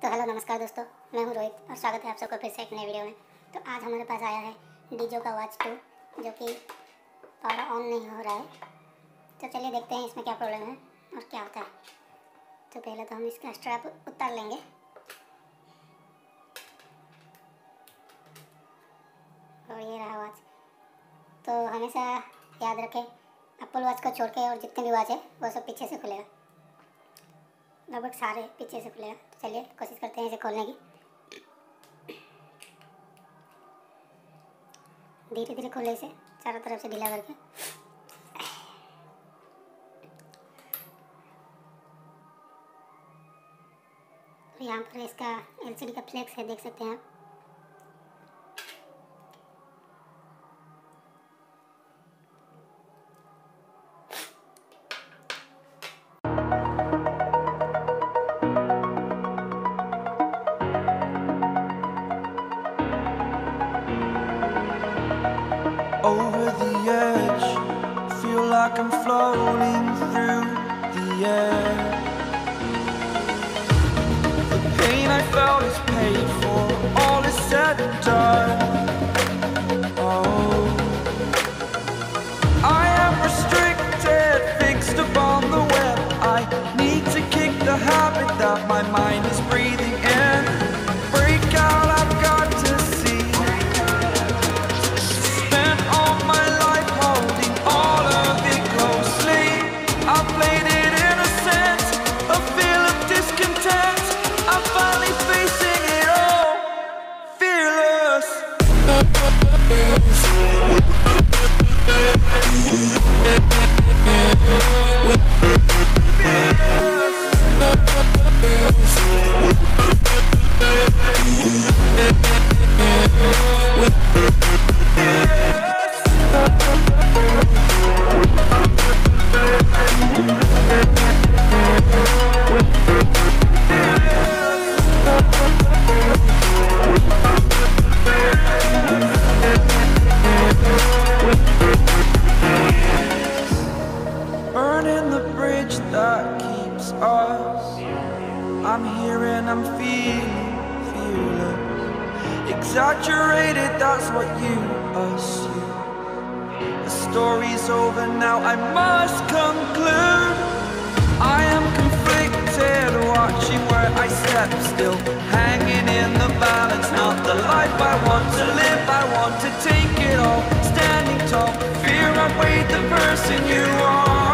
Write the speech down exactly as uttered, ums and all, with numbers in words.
तो हेलो नमस्कार दोस्तों, मैं हूं रोहित और स्वागत है आप सबको फिर से एक नए वीडियो में। तो आज हमारे पास आया है डीजो का वॉच टू, जो कि पावर ऑन नहीं हो रहा है। तो चलिए देखते हैं इसमें क्या प्रॉब्लम है और क्या होता है। तो पहले तो हम इसका स्ट्रैप उतार लेंगे। और ये रहा वॉच। तो हमेशा याद रखें, एप्पल वॉच को छोड़ के और जितने भी वॉच है वो सब पीछे से खुलेगा, लगभग सारे पीछे से खुलेगा। तो चलिए कोशिश करते हैं इसे खोलने की। धीरे धीरे खोले इसे, चारों तरफ से ढीला करके। तो यहाँ पर इसका एलसीडी का फ्लेक्स है, देख सकते हैं आप। Over the edge, feel like I'm floating through the air. The pain I felt is paid for, all is said and done. Oh, I am restricted, fixed upon the web. I need to kick the habit that my mind is breathing in. Break out, I've got to see. I'm here and I'm feeling fearless. Exaggerated, that's what you assume. The story's over now, I must conclude. I am conflicted, watching where I step still, hanging in the balance. Not the life I want to live, I want to take it all. Standing tall, fear I weighed the person you are.